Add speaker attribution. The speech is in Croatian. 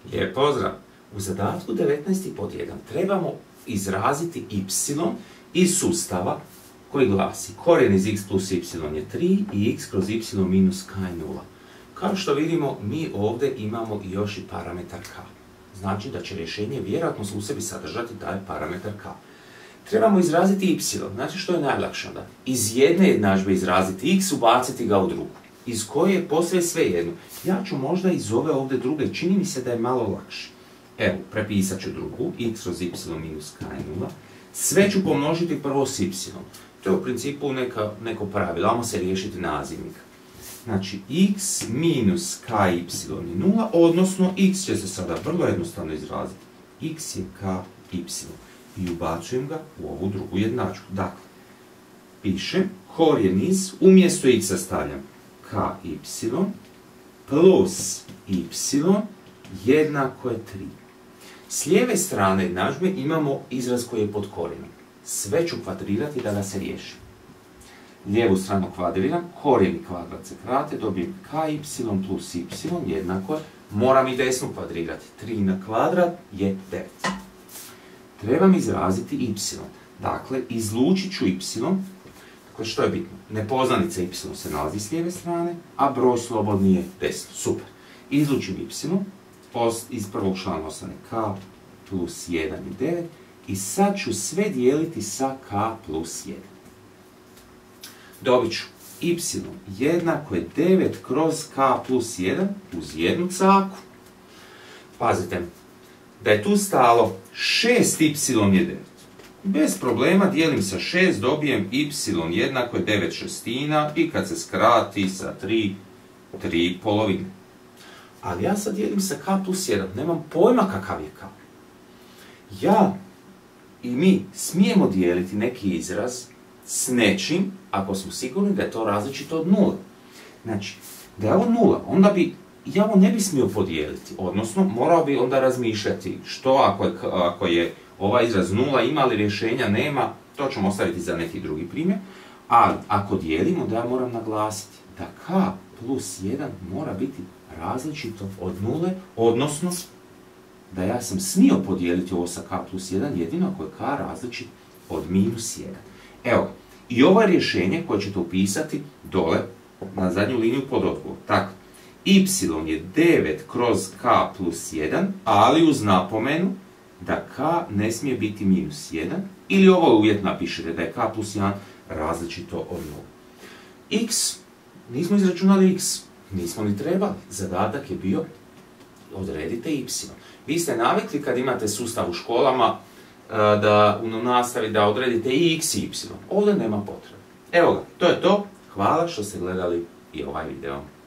Speaker 1: Lijep pozdrav! U zadatku 19.1 trebamo izraziti y iz sustava koji glasi korijen iz x plus y je 3 i x kroz y minus k je 0. Kao što vidimo, mi ovdje imamo još i parametar k. Znači da će rješenje vjerojatno u sebi sadržati taj parametar k. Trebamo izraziti y, znači što je najlakše onda? Iz jedne jednadžbe izraziti x, ubaciti ga u drugu. Iz koje je posve sve jedno. Ja ću možda iz ove ovdje druge, čini mi se da je malo lakše. Evo, prepisat ću drugu, x kroz y minus k je 0. Sve ću pomnožiti prvo s y. To je u principu neko pravilo, ajmo se riješiti nazivnika. Znači, x minus ky je 0, odnosno x će se sada vrlo jednostavno izraziti. X je ky. I ubacujem ga u ovu drugu jednadžbu. Dakle, pišem korijen iz, umjesto x stavljam ky plus y jednako je 3. S lijeve strane jednadžbe imamo izraz koji je pod korijenom. Sve ću kvadrirati da ga se riješi. Lijevu stranu kvadriram, korijen i kvadrat se krate, dobijem ky plus y jednako je, moram i desnu kvadrirati. 3 na kvadrat je 9. Trebam izraziti y. Dakle, izlučit ću y. Dakle, što je bitno? Nepoznanica y se nalazi s lijeve strane, a broj slobodni je desno. Super. Izlučim y. Iz prvog člana ostane k plus 1 i 9. I sad ću sve dijeliti sa k plus 1. Dobit ću y jednako je 9 kroz k plus 1 uz jednu caku. Pazite, da je tu stalo 6y je 9. Bez problema dijelim sa 6, dobijem y jednako je 9 šestina i kad se skrati sa 3 polovine. Ali ja sad dijelim sa k plus 1, nemam pojma kakav je k. Ja i mi smijemo dijeliti neki izraz s nečim, ako smo sigurni da je to različito od 0. Znači, da je ovo 0, onda bi ja ovo ne bi smio podijeliti, odnosno morao bi onda razmišljati što ako je ovaj izraz 0, ima li rješenja, nema, to ćemo ostaviti za neki drugi primjer, ali ako dijelimo da ja moram naglasiti da k plus 1 mora biti različito od 0, odnosno da ja sam smio podijeliti ovo sa k plus 1 jedino ako je k različit od minus 1. Evo, i ovo je rješenje koje ćete upisati dole na zadnju liniju pod odgovor. Tako, y je 9 kroz k plus 1, ali uz napomenu da k ne smije biti minus 1, ili ovo uvjetno napišete da je k plus 1 različito od 0. X, nismo izračunali x, nismo ni trebali. Zadatak je bio odredite y. Vi ste navikli kad imate sustav u školama da u nastavi da odredite i x i y. Ovdje nema potrebe. Evo ga, to je to. Hvala što ste gledali i ovaj video.